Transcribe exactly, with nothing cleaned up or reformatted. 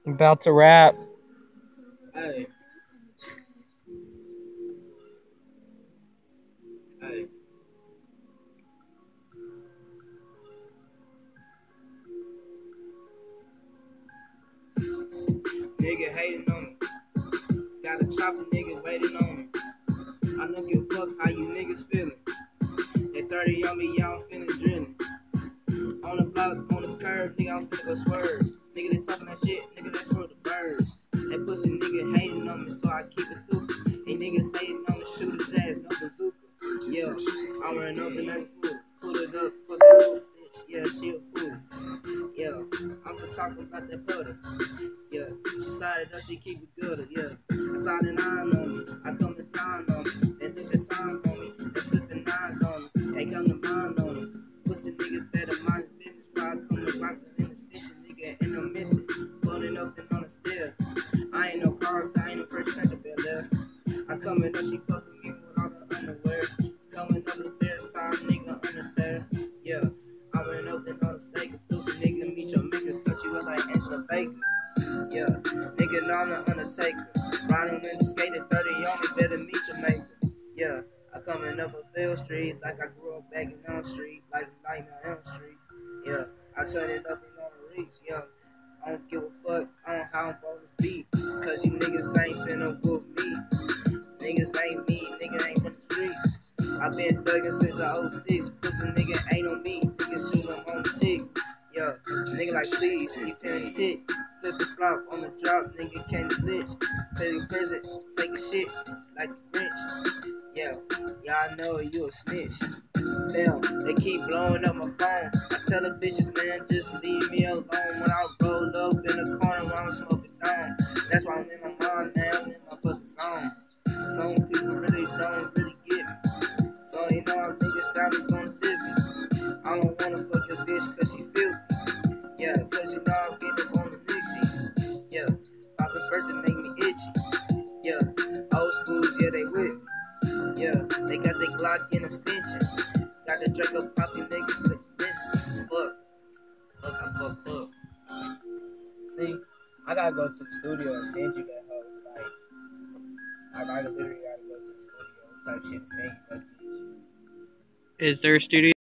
About to rap. Hey, hey, nigga hating on me. Got a chopper nigga waiting on me. I don't give a fuck how you niggas feeling. They thirty on me, y'all feeling drilling. On the block, on the curb, nigga, I'm finna go swerve. Nigga, they talking that shit, nigga, that's for the birds. That pussy nigga hating on me, so I keep it through. Hey, niggas hating on me, shoot his ass, no bazooka. Yeah, I'm running up in that fool. Pull it up, fuck that little bitch. Yeah, she a fool. Yeah, I'm just talking about that butter. Yeah, she slide up, she keep it good. Yeah, I slide a nine on me. I come to town on me. They look at time on me. They flip the nines on me. They come to mind on me. Pussy niggas better mind his business. Why I come to boxing in the stitches, nigga, and I'm missing. Floating up and on the stair. I ain't no carbs, I ain't no fresh prince of Bel Air. I come in up, she fucking me with all the underwear. Coming up the bear side, nigga, on the tear. Yeah, I went up and on the steak. Pussy nigga, meet your maker. Touch you up like Angela Baker. Yeah, nigga, know I'm the Undertaker. Riding in the skater, thirty on me, better meet your maker. Yeah, I coming up a Field Street like I grew up back in Elm Street, like like on Elm Street. Yeah, I turn it up and on the reach. Yeah, I don't give a fuck on how I'm supposed to be, cause you niggas ain't finna whoop me. Niggas ain't me, nigga ain't from the streets. I been thuggin' since the oh six. Pussy nigga ain't on me, nigga shoot him on the tick. Yeah, nigga like please, he finna tick. Flip the flop on the drop, nigga can't glitch. Tell your present, take a shit like the Grinch. Yeah, y'all know you a snitch. Damn, they keep blowing up my phone. I tell the bitches, man, just leave me alone. When I roll up in the corner while I'm smoking down. That's why I'm in my mind, man, I'm in my fucking zone. Some people really don't really get me. So you know how niggas style me gonna tip me. I don't wanna fuck your bitch cause she filthy. Yeah, cause you know I'm getting up on the nickname. Yeah, poppin' person make me itchy. Yeah, old schools, yeah, they with me. Yeah, they got their Glock in them stitches. Got the Draco poppy niggas like this. Fuck, fuck, I fucked up. See, I gotta go to the studio and send you that hoe. Like, I gotta literally gotta go to the studio type shit to send you that bitch. Is there a studio?